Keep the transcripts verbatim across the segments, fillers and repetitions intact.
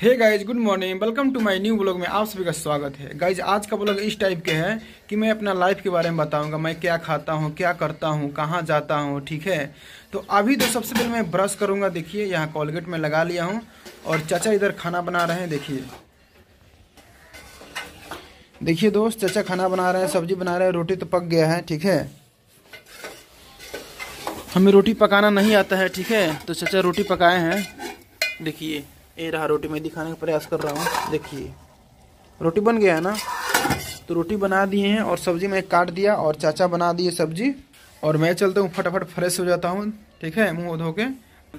Hey guys, good morning, welcome to my new blog में आप सभी का स्वागत है। गाइज आज का ब्लॉग इस टाइप के है कि मैं अपना लाइफ के बारे में बताऊंगा, मैं क्या खाता हूँ, क्या करता हूँ, कहाँ जाता हूँ। ठीक है, तो अभी तो सबसे पहले मैं ब्रश करूँगा। देखिए यहाँ कोलगेट में लगा लिया हूँ और चाचा इधर खाना बना रहे हैं। देखिए देखिए दोस्त, चाचा खाना बना रहे हैं, सब्जी बना रहे हैं, रोटी तो पक गया है। ठीक है, हमें रोटी पकाना नहीं आता है। ठीक है, तो चाचा रोटी पकाए हैं। देखिए ये रहा रोटी, मैं दिखाने का प्रयास कर रहा हूँ। देखिए रोटी बन गया है ना, तो रोटी बना दिए हैं और सब्जी मैं काट दिया और चाचा बना दिए सब्जी। और मैं चलता हूँ, फटाफट फ्रेश हो जाता हूँ। ठीक है, मुंह धो के।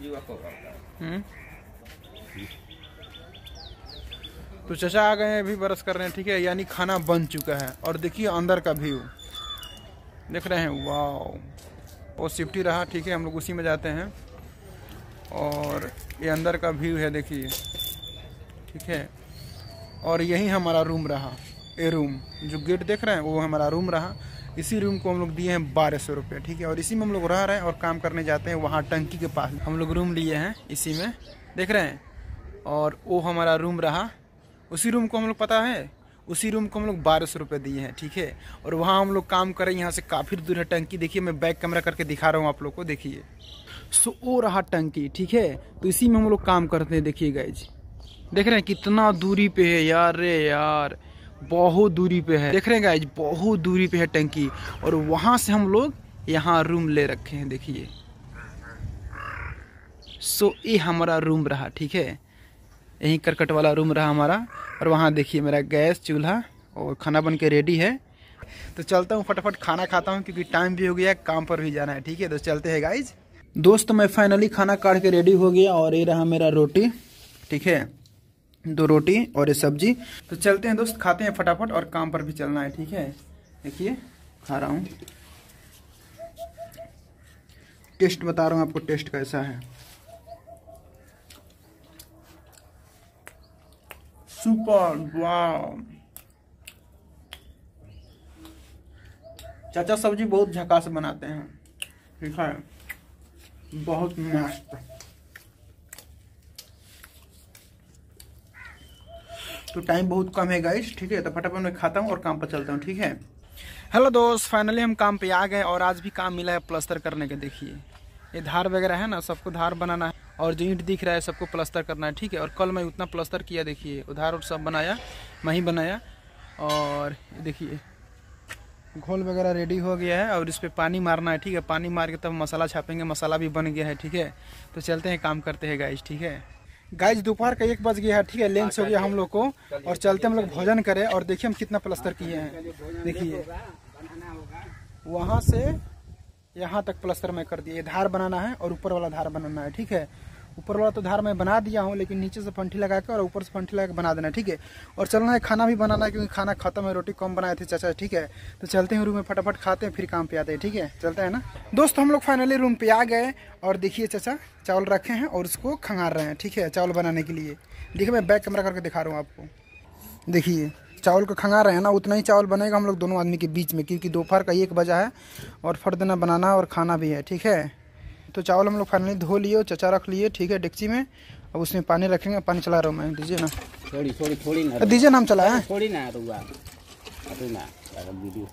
तो चाचा आ गए हैं, अभी ब्रश कर रहे हैं। ठीक है, यानी खाना बन चुका है। और देखिए अंदर का व्यू देख रहे हैं, वाह वो सिफ्टी रहा। ठीक है, हम लोग उसी में जाते हैं और ये अंदर का व्यू है, देखिए। ठीक है, और यही हमारा रूम रहा। ये रूम जो गेट देख रहे हैं वो हमारा रूम रहा। इसी रूम को हम लोग दिए हैं बारह सौ रुपये। ठीक है, और इसी में हम लोग रह रहे हैं और काम करने जाते हैं। वहाँ टंकी के पास हम लोग रूम लिए हैं, इसी में देख रहे हैं। और वो हमारा रूम रहा। उसी रूम को हम लोग, पता है, उसी रूम को हम लोग बारह सौ रुपये दिए हैं। ठीक है, और वहाँ हम लोग काम करें। यहाँ से काफ़ी दूर है टंकी। देखिए मैं बैक कैमरा करके दिखा रहा हूँ आप लोग को। देखिए सो वो रहा टंकी। ठीक है, तो इसी में हम लोग काम करते हैं। देखिए गाइज, देख रहे हैं कितना दूरी पे है यार। रे यार बहुत दूरी पे है, देख रहे हैं गाइज, बहुत दूरी पे है टंकी। और वहां से हम लोग यहाँ रूम ले रखे हैं। देखिए सो ये हमारा रूम रहा। ठीक है, यही करकट वाला रूम रहा हमारा। और वहाँ देखिए मेरा गैस चूल्हा और खाना बन के रेडी है। तो चलता हूँ, फटाफट खाना खाता हूँ क्योंकि टाइम भी हो गया, काम पर भी जाना है। ठीक है, तो चलते हैं गाइज। दोस्त मैं फाइनली खाना काट के रेडी हो गया और ये रहा मेरा रोटी। ठीक है, दो रोटी और ये सब्जी। तो चलते हैं दोस्त, खाते हैं फटाफट और काम पर भी चलना है। ठीक है, देखिए खा रहा हूँ, टेस्ट बता रहा हूँ आपको, टेस्ट कैसा है। सुपर, वाह। चाचा सब्जी बहुत झकास बनाते हैं। ठीक है, बहुत मस्त। तो टाइम बहुत कम है गाइस। ठीक है, तो फटाफट मैं खाता हूँ और काम पर चलता हूँ। ठीक है, हेलो दोस्त, फाइनली हम काम पे आ गए और आज भी काम मिला है प्लास्टर करने के। देखिए ये धार वगैरह है ना, सबको धार बनाना है और जो ईंट दिख रहा है सबको प्लास्टर करना है। ठीक है, और कल मैं उतना प्लास्टर किया। देखिए उधार और सब बनाया, मैं ही बनाया। और देखिए घोल वगैरह रेडी हो गया है और इस पर पानी मारना है। ठीक है, पानी मार के तब मसाला छापेंगे। मसाला भी बन गया है। ठीक है, तो चलते हैं, काम करते हैं गाइज। ठीक है गाइज, दोपहर का एक बज गया है। ठीक है, लंच हो गया हम लोग को और चलते हम लोग भोजन करें। और देखिए हम कितना प्लास्टर किए हैं। देखिए वहाँ से यहाँ तक प्लास्टर मैं कर दिया। धार बनाना है और ऊपर वाला धार बनाना है। ठीक है, ऊपर वाला तो धार मैं बना दिया हूँ, लेकिन नीचे से फंटी लगा के और ऊपर से फंटी लगा के बना देना है। ठीक है, और चलना है, खाना भी बनाना है क्योंकि खाना खत्म है, रोटी कम बनाए थे चाचा। ठीक है, तो चलते हैं रूम में, फटाफट खाते हैं फिर काम पे आते हैं। ठीक है, चलते हैं ना दोस्त। हम लोग फाइनली रूम पे आ गए और देखिए चाचा चावल रखे हैं और उसको खंगार रहे हैं। ठीक है, चावल बनाने के लिए। देखिए मैं बैक कैमरा करके दिखा रहा हूँ आपको। देखिए चावल को खंगार रहे हैं ना, उतना ही चावल बनेगा हम लोग दोनों आदमी के बीच में, क्योंकि दोपहर का एक बजा है और फट देना बनाना और खाना भी है। ठीक है, तो चावल हम लोग फाइनली धो लिए, चचा रख लिए। ठीक है, डेक्ची में। अब उसमें पानी रखेंगे। पानी चला रहा हूँ मैं, दीजिए ना, थोड़ी थोड़ी थोड़ी ना दीजिए ना, हम चलाए हैं थोड़ी ना रुआ अरे ना वीडियो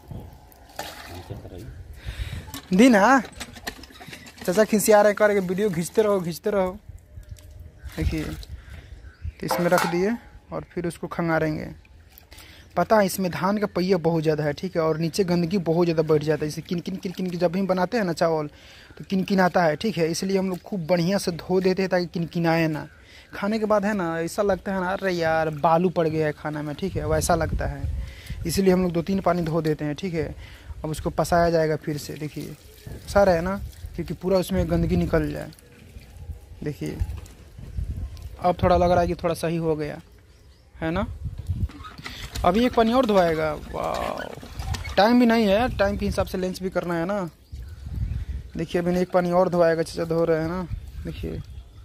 दी ना। चाचा खिसिया रहे करके, वीडियो खींचते रहो खींचते रहो। देखिए तो इसमें रख दिए और फिर उसको खंगारेंगे। पता है इसमें धान का पहिया बहुत ज़्यादा है। ठीक है, और नीचे गंदगी बहुत ज़्यादा बैठ जाता है। इसे किन किन किन किन जब भी बनाते हैं ना चावल तो किन किन आता है। ठीक है, इसलिए हम लोग खूब बढ़िया से धो देते हैं ताकि किन किन आए ना। खाने के बाद है ना ऐसा लगता है ना, अरे यार बालू पड़ गया है खाना में। ठीक है, वैसा लगता है, इसलिए हम लोग दो तीन पानी धो देते हैं। ठीक है, अब उसको पसाया जाएगा फिर से। देखिए सारा है ना, क्योंकि पूरा उसमें गंदगी निकल जाए। देखिए अब थोड़ा लग रहा है कि थोड़ा सही हो गया है ना। अभी एक पानी और धोआएगा। वाह, टाइम भी नहीं है, टाइम के हिसाब से लंच भी करना है ना। देखिए अभी एक पानी और धोआएगा, चाचा धो रहे हैं ना। देखिए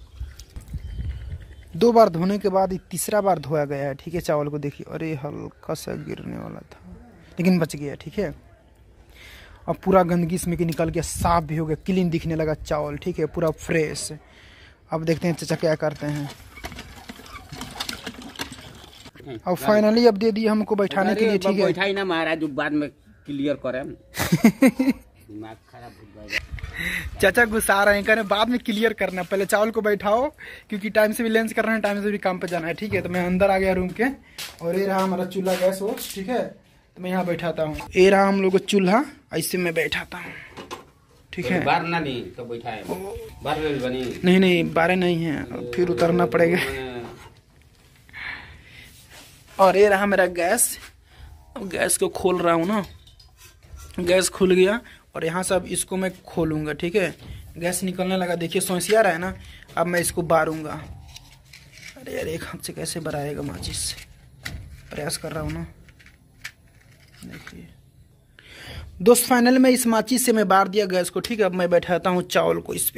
दो बार धोने के बाद ये तीसरा बार धोया गया है। ठीक है, चावल को देखिए, अरे हल्का सा गिरने वाला था लेकिन बच गया। ठीक है, अब पूरा गंदगी इसमें की निकल गया, साफ भी हो गया, क्लीन दिखने लगा चावल। ठीक है, पूरा फ्रेश। अब देखते हैं चाचा क्या करते हैं। बैठे और फाइनली अब दे दिए हमको बैठाने के लिए, ठीक है। बैठाई ना महाराज, बाद में क्लियर करें। दिमाग खराब हो जाएगा। चाचा गुस्सा रहे हैं, करें बाद में क्लियर करना, पहले चावल को बैठाओ क्योंकि टाइम से भी लेंस करना है, टाइम से भी काम पे जाना है, ठीक है। तो मैं अंदर आ गया रूम के, और ये रहा हमारा चूल्हा गैस हो, ठीक है। तो मैं यहाँ बैठाता हूँ, ये रहा हम लोग का चूल्हा, ऐसे मैं बैठाता हूँ, ठीक है। बार ना नहीं तो बैठा है, बार बनी नहीं नहीं बारे नहीं है, फिर उतरना पड़ेगा। और ये रहा मेरा गैस, गैस को खोल रहा हूँ ना, गैस खुल गया और यहाँ से अब इसको मैं खोलूँगा, ठीक है। गैस निकलने लगा, देखिए सोंसिया रहा है ना। अब मैं इसको बारूँगा। अरे यार एक हाथ से कैसे बराएगा माचिस से, प्रयास कर रहा हूँ ना, देखिए दोस्त। फाइनल में इस माचिस से मैं बार दिया गैस को, ठीक है। अब मैं बैठाता हूँ चावल को इस पे,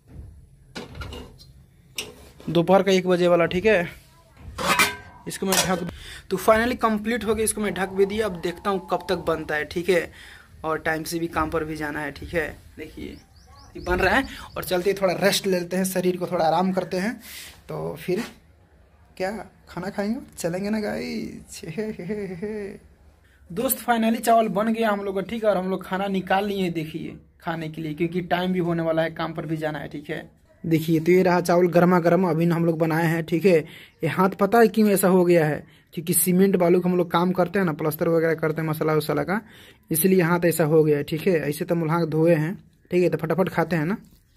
दोपहर का एक बजे वाला, ठीक है। इसको मैं ढक, तो फाइनली कंप्लीट हो गया, इसको मैं ढक भी दिया। अब देखता हूँ कब तक बनता है, ठीक है। और टाइम से भी काम पर भी जाना है, ठीक है। देखिए ये बन रहा है, और चलते थोड़ा रेस्ट लेते हैं, शरीर को थोड़ा आराम करते हैं, तो फिर क्या खाना खाएंगे, चलेंगे ना गाइस। दोस्त फाइनली चावल बन गया हम लोग का, ठीक है। और हम लोग खाना निकाल लिए, देखिए खाने के लिए, क्योंकि टाइम भी होने वाला है, काम पर भी जाना है, ठीक है। देखिए तो ये रहा चावल गर्मा गर्म, अभी हम लोग बनाए हैं, ठीक है। ये हाथ पता है क्यों ऐसा हो गया है, क्योंकि सीमेंट बालू का हम लोग काम करते हैं ना, प्लास्टर वगैरह करते हैं मसाला वसाला का, इसलिए हाथ ऐसा हो गया है, ठीक है। ऐसे तो हम हाथ धोए हैं, ठीक है। तो फटाफट खाते हैं ना।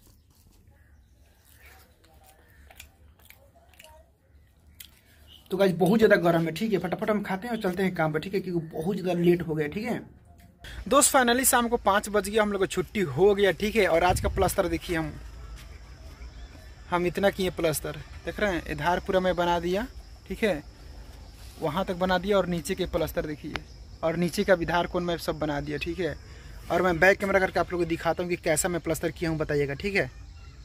तो गाइस बहुत ज़्यादा गर्म है, ठीक है। फटाफट हम खाते हैं और चलते हैं काम पर, ठीक है, क्योंकि बहुत ज़्यादा लेट हो गया, ठीक है। दोस्त फाइनली शाम को पाँच बज गया, हम लोग को छुट्टी हो गया, ठीक है। और आज का प्लास्टर देखिए, हम हम इतना किए प्लास्टर, देख रहे हैं। इधर पूरा मैं बना दिया, ठीक है, वहाँ तक बना दिया। और नीचे के प्लास्टर देखिए, और नीचे का विधार कोण मैं सब बना दिया, ठीक है। और मैं बैक कैमरा करके आप लोगों को दिखाता हूँ कि कैसा मैं प्लास्टर किया हूँ, बताइएगा, ठीक है।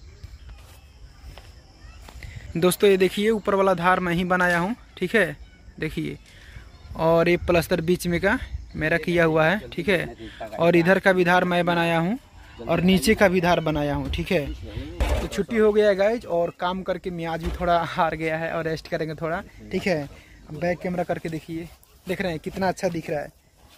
दोस्तों ये देखिए ऊपर वाला धार मैं ही बनाया हूँ, ठीक है, देखिए। और ये प्लास्टर बीच में का मेरा किया हुआ है, ठीक है। और इधर का भी धार मैं बनाया हूँ, और नीचे का भी धार बनाया हूँ, ठीक है। तो छुट्टी हो गया है गाइज, और काम करके मियाज भी थोड़ा हार गया है, और रेस्ट करेंगे थोड़ा, ठीक है। बैक कैमरा करके देखिए, देख रहे हैं कितना अच्छा दिख रहा है।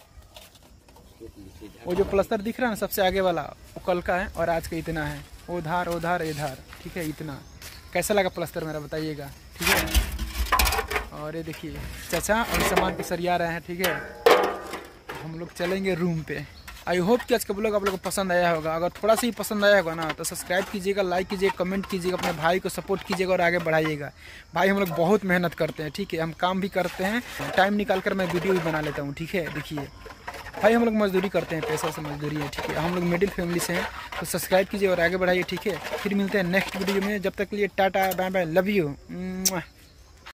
वो जो प्लास्टर दिख रहा है ना सबसे आगे वाला, वो कल का है, और आज का इतना है। वो धार वो धार ये धार, ठीक है, इतना। कैसा लगा प्लास्टर मेरा, बताइएगा, ठीक है। और ये देखिए चाचा और सामान पे सरिया रहे हैं, ठीक है। हम लोग चलेंगे रूम पे। आई होप कि आज का ब्लॉग आप लोगों को पसंद आया होगा। अगर थोड़ा सा ही पसंद आया होगा ना तो सब्सक्राइब कीजिएगा, लाइक कीजिएगा, कमेंट कीजिएगा, अपने भाई को सपोर्ट कीजिएगा और आगे बढ़ाइएगा। भाई हम लोग बहुत मेहनत करते हैं, ठीक है। हम काम भी करते हैं, टाइम निकाल कर मैं वीडियो भी बना लेता हूँ, ठीक है। देखिए भाई हम लोग मजदूरी करते हैं, पैसा से मजदूरी है, ठीक है। हम लोग मिडिल फैमिली से हैं, तो सब्सक्राइब कीजिए और आगे बढ़ाइए, ठीक है। फिर मिलते हैं नेक्स्ट वीडियो में, जब तक के लिए tata bye bye, love you.